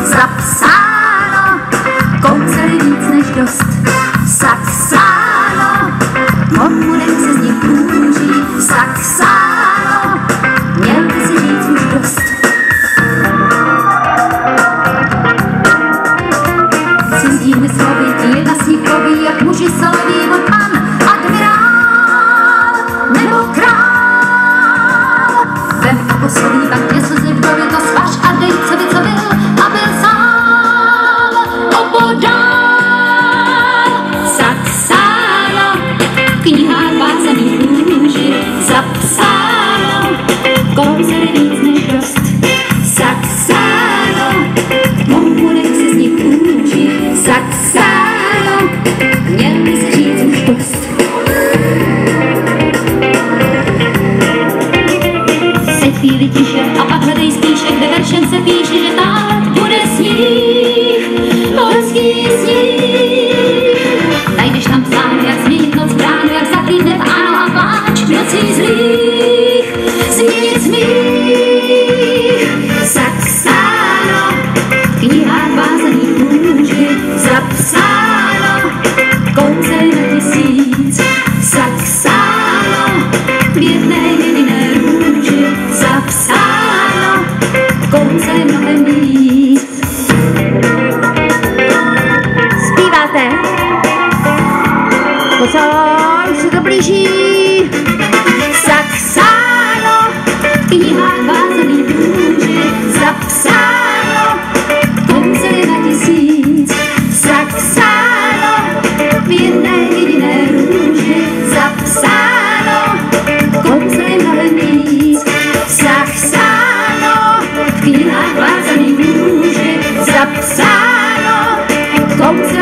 zapsáno, kouzeli víc než dost, zapsáno, komůnek se z nich kůží, zapsáno, měl by si říct už dost. Cizími slovy, jedna z nich poví, jak muži soloví od pan admirál nebo král. Vem a posloví, pak mě slzy v hlavě, to svaž a dej, co byl a byl sám opodál. Zapsáno, v knihách vázaných kůži, zapsáno, kouzeli víc než dost, zapsáno, komůnek se z nich kůži, zapsáno, měl by si říct už dost. Seď chvíli tiše a pak hledej spíše, kde veršem se píše, že tak bude sníh, horský sníh. Najdeš tam psáno, jak změnit noc bránu, jak zaklídne v áno a pláč v nocí zlých, změnit smích. Zapsáno, v knihách vázaných kůži, zapsáno, kouzeli na tisíc, zapsáno, v jedné jediné růži, zapsáno, kouzeli mnohem víc. Zpíváte? Pozor, se to blíží. Zapsáno, v knihách vázaných kůži, zapsáno, kouzeli na tisíc, zapsáno, v jedné jediné růži, zapsáno, kouzeli mnohem víc, zapsáno, v knihách vázaných kůži, zapsáno, kouzeli